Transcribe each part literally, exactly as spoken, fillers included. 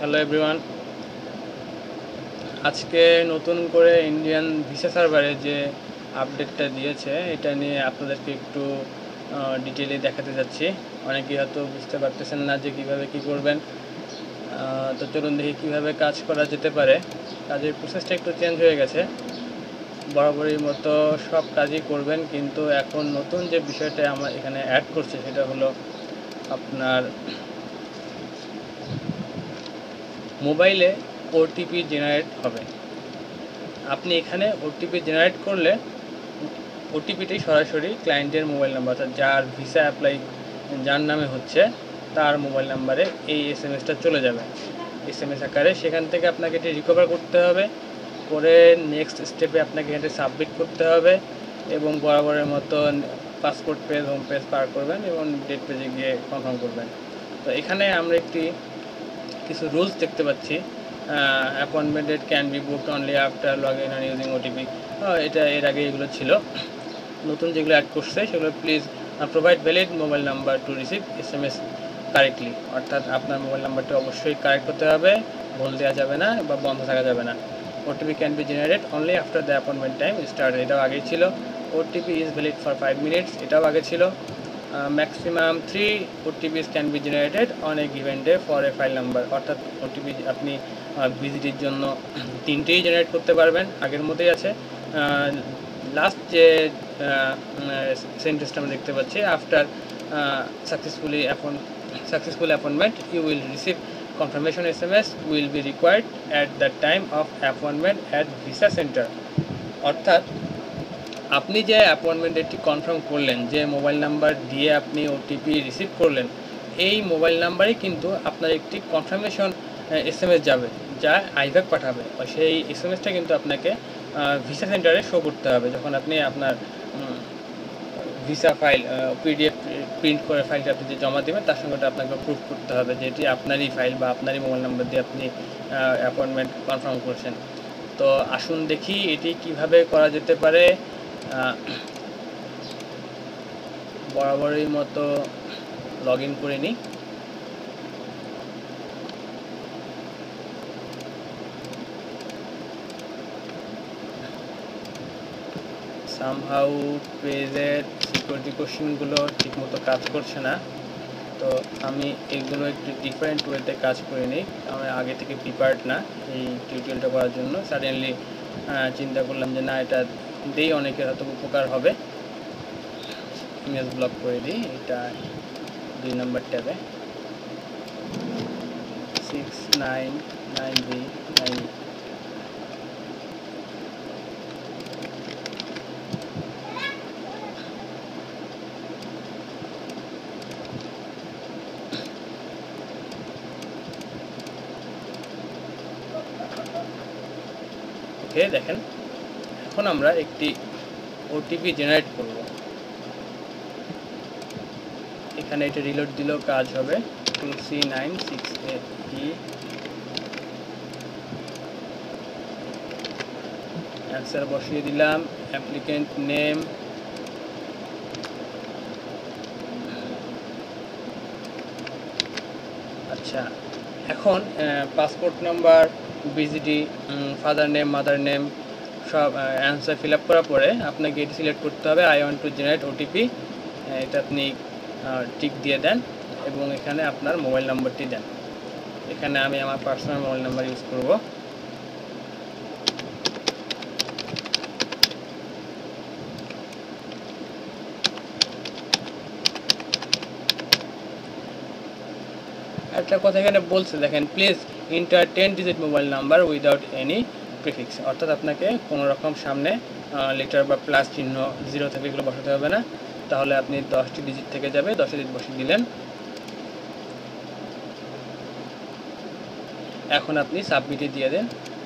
Hello everyone, আজকে নতুন করে ইন্ডিয়ান ভিসা সার্ভারে যে আপডেটটা দিয়েছে এটা নিয়ে আপনাদেরকে একটু ডিটেইলে দেখাতে যাচ্ছি। অনেকেই হয়তো বুঝতে পারতেছেন না যে কীভাবে কী করবেন। তো চলুন দেখি কীভাবে কাজ করা যেতে পারে। কাজের প্রসেসটা একটু চেঞ্জ হয়ে গেছে, বরাবরই মতো সব কাজই করবেন, কিন্তু এখন নতুন যে বিষয়টা আমার এখানে অ্যাড করছে সেটা হলো আপনার মোবাইলে ওটিপি জেনারেট হবে। আপনি এখানে ওটিপি জেনারেট করলে ওটিপিটাই সরাসরি ক্লায়েন্টের মোবাইল নাম্বার, অর্থাৎ যার ভিসা অ্যাপ্লাই যার নামে হচ্ছে তার মোবাইল নাম্বারে এই এস এম এসটা চলে যাবে এস এম এস আকারে। সেখান থেকে আপনাকে এটি রিকভার করতে হবে, করে নেক্সট স্টেপে আপনাকে এটি সাবমিট করতে হবে এবং বরাবরের মতো পাসপোর্ট পেজ, হোম পেজ পার করবেন এবং ডেট পেজে গিয়ে কনফার্ম করবেন। তো এখানে আমরা একটি কিছু রুলস দেখতে পাচ্ছি। Appointment date can be booked only after log in and using OTP. এটা এর আগে এগুলো ছিল, নতুন যেগুলো অ্যাড করছে সেগুলো please provide valid mobile number to receive S M S correctly, অর্থাৎ আপনার মোবাইল নাম্বারটা অবশ্যই কারেক্ট হতে হবে, ভুল দেওয়া যাবে না বা বন্ধ থাকা যাবে না। OTP can be generated only after the appointment time start, এটাও আগেই ছিল। OTP is valid for five minutes, এটাও আগে ছিল। Maximum three OTPs can be generated on a given day for a file number, অর্থাৎ ওটিপি আপনি ভিজিটের জন্য তিনটেই জেনারেট করতে পারবেন, আগের মতোই আছে। লাস্ট যে সেন্টেন্সটা আমরা দেখতে পাচ্ছি, after successfully appoint successful appointment you will receive confirmation S M S will be required at the time of appointment at visa center, অর্থাৎ আপনি যে অ্যাপয়েন্টমেন্ট ডেটটি কনফার্ম করলেন, যে মোবাইল নাম্বার দিয়ে আপনি ওটিপি রিসিভ করলেন, এই মোবাইল নাম্বারে কিন্তু আপনার একটি কনফার্মেশন এস এম এস যাবে, যা আইভ্যাক পাঠাবে। সেই এস এম এসটা কিন্তু আপনাকে ভিসা সেন্টারে শো করতে হবে যখন আপনি আপনার ভিসা ফাইল পিডিএফ প্রিন্ট করে ফাইলটা আপনি যে জমা দেবেন, তার সঙ্গে আপনাকে প্রুফ করতে হবে যে এটি আপনারই ফাইল বা আপনারই মোবাইল নাম্বার দিয়ে আপনি অ্যাপয়েন্টমেন্ট কনফার্ম করছেন। তো আসুন দেখি এটি কিভাবে করা যেতে পারে। বরাবরই মতো লগ ইন করে নিই। সামহাউ পেজের সিকিউরিটি কোশ্চেনগুলো ঠিকমতো কাজ করছে না, তো আমি এগুলো একটু ডিফারেন্ট ওয়েতে কাজ করে নিই। আমি আগে থেকে প্রিপেয়ার্ড না এই টিউটোরিয়ালটা করার জন্য, সাডেনলি চিন্তা করলাম যে না, এটা দিয়েই অনেকের হয়তো উপকার হবে। ইমেজ ব্লক করে দিই, এটা দুই নম্বর ট্যাবে six nine nine B nine. Okay, দেখেন এখন আমরা একটি ওটিপি জেনারেট করব। এখানে এটা রিলোড দিলেও কাজ হবে, two C nine six eight E. Answer বসিয়ে দিলাম, অ্যাপ্লিকেন্ট নেম, আচ্ছা এখন পাসপোর্ট নাম্বার, ভিজিটি, ফাদার নেম, মাদার নেম সব অ্যান্সার ফিল আপ করার পরে আপনাকে এটি সিলেক্ট করতে হবে I want to generate OTP. এটা আপনি টিক দিয়ে দেন এবং এখানে আপনার মোবাইল নাম্বারটি দেন। এখানে আমি আমার পার্সোনাল মোবাইল নাম্বার ইউজ করব। একটা কথা এখানে বলছে, দেখেন, please enter ten digit mobile number without any prefix, অর্থাৎ আপনাকে কোনো রকম সামনে লেটার বা প্লাস চিহ্ন, জিরো থেকে এগুলো বসাতে হবে না, তাহলে আপনি দশটি ডিজিট থেকে যাবে, দশটি ডিজিট বসিয়ে দিলেন। এখন আপনি সাবমিটে দিয়ে দেন।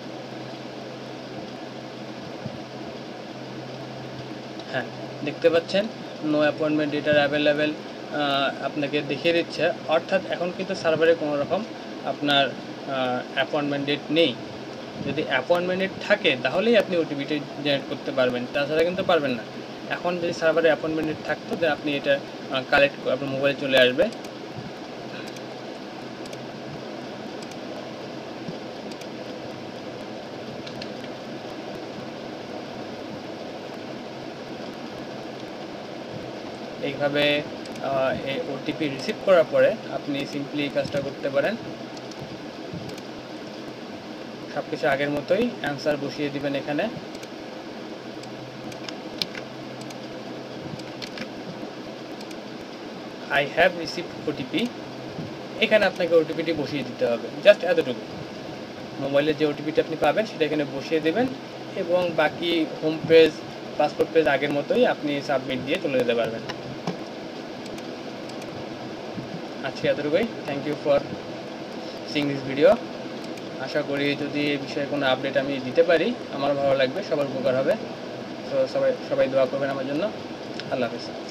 হ্যাঁ, দেখতে পাচ্ছেন নো অ্যাপয়েন্টমেন্ট ডেট আর অ্যাভেলেবেল আপনাকে দেখিয়ে দিচ্ছে, অর্থাৎ এখন কিন্তু সার্ভারে কোনো রকম আপনার অ্যাপয়েন্টমেন্ট ডেট নেই। যদি অ্যাপয়েন্টমেন্ট ডেট থাকে তাহলেই আপনি ওটিপিটা জেনারেট করতে পারবেন, তাছাড়া কিন্তু পারবেন না। এখন যদি সার্ভারে অ্যাপয়েন্টমেন্ট ডেট থাকতো তাহলে আপনি এটা কালেক্ট আপনার মোবাইলে চলে আসবে। এইভাবে এই ওটিপি রিসিভ করার পরে আপনি সিম্পলি এই কাজটা করতে পারেন। সব কিছু আগের মতোই অ্যান্সার বসিয়ে দিবেন এখানে। আই হ্যাভ রিসিভড ওটিপি, এখানে আপনাকে ওটিপিটি বসিয়ে দিতে হবে, জাস্ট এতটুকু। মোবাইলের যে ওটিপিটি আপনি পাবেন সেটা এখানে বসিয়ে দেবেন এবং বাকি হোম পেজ, পাসপোর্ট পেজ আগের মতোই আপনি সাবমিট দিয়ে চলে যেতে পারবেন। আজকে এতটুকুই। Thank you for sing this video. আশা করি যদি এই বিষয়ে কোনো আপডেট আমি দিতে পারি আমার ভালো লাগবে, সবার উপকার হবে। তো সবাই সবাই দোয়া করবেন আমার জন্য। আল্লাহ হাফেজ।